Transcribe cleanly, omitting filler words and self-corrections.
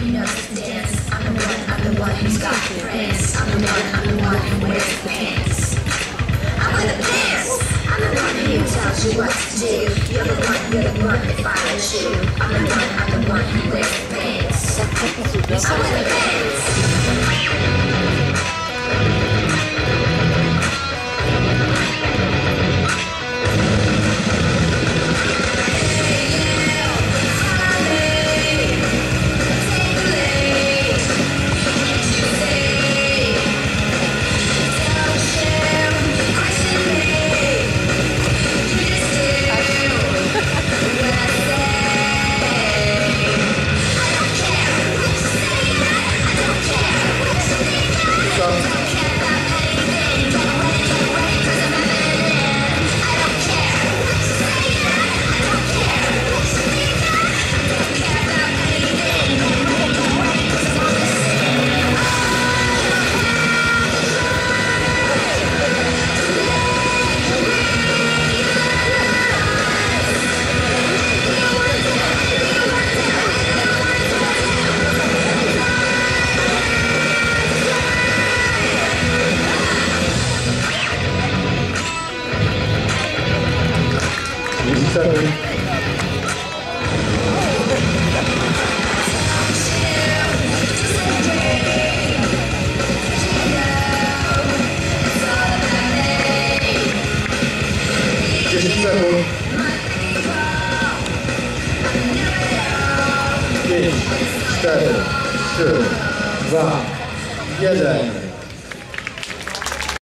who knows to dance. I'm the one who's got the prints. I'm the one who wears the pants. I'm with the pants. I'm the one who tells you what to do. You're the one that follows you. I'm the one who wears the pants. I'm with the pants. Pięć, 4, 3, 2, 1.